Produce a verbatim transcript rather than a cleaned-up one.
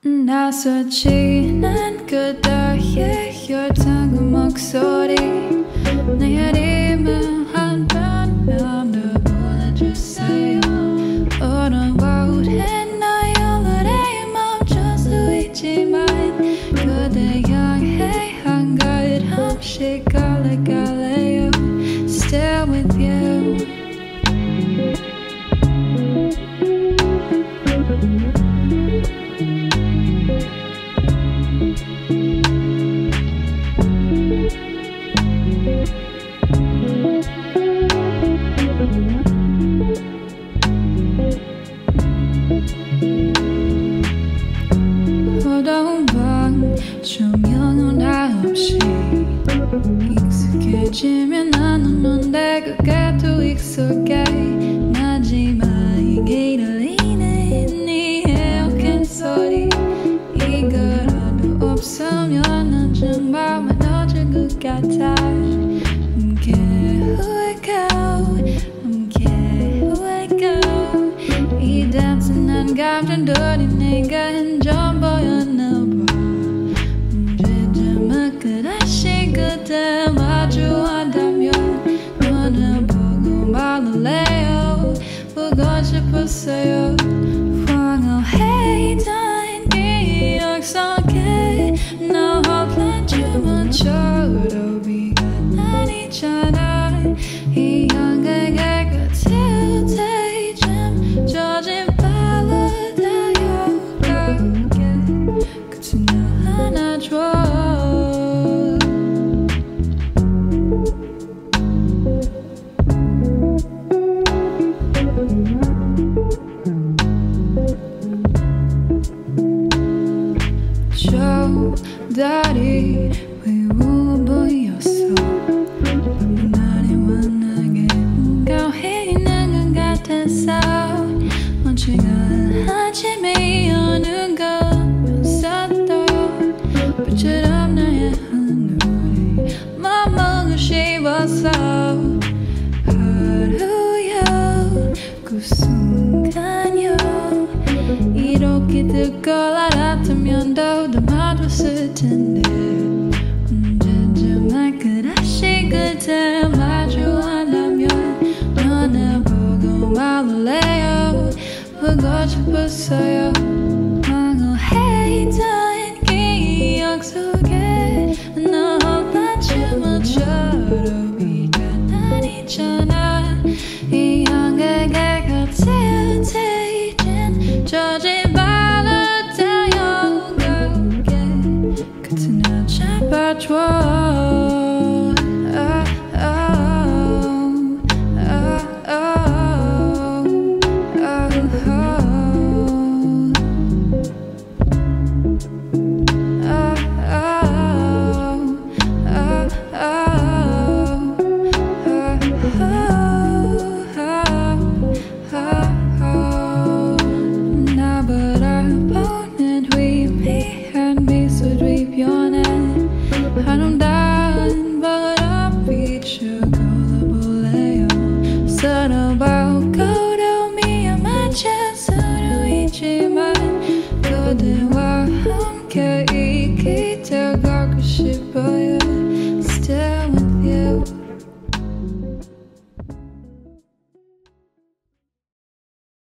나서지는 그대의 혈탕 목소리 내 이름을 한번 불러주세요 얼어버린 너의 얼굴에 멈춰서 있지만 그대 향해 한 걸음씩 걸어갈래요 Stay with you 어두운 방 조명은 없이 익숙해지면 안 오는데 그게 또 익숙해 나지막이 들리는 네 헤어킨 소리 이거라도 없으면 난 정말 무너질 것 같아 I'm care who I go I'm care who I go 이 단순한 감정들이 내가 전부였나 봐 언제쯤일까 다시 그대 마주한다면 눈을 보고 말할래요 보고 싶었어요 황홀했던 기억 속에 너 혼란 춤은 춰도 비가 내리잖아 이 한가게 같을 때쯤 젖은 발로 달려가게 그치 나 안아줘 저 달이 외로워 보였어 밤하늘에 만나게 가해 있는 것 같았어 먼지가 아침에 오는 거면서도 빛처럼 나의 하늘이 맘먹고 싶었어 하루요 그 순간요 이렇게 될 걸 알았다면 더 담아뒀을 텐데 언제쯤일까 다시 그대 마주한다면 눈을 보고 말할래요 보고 싶었어요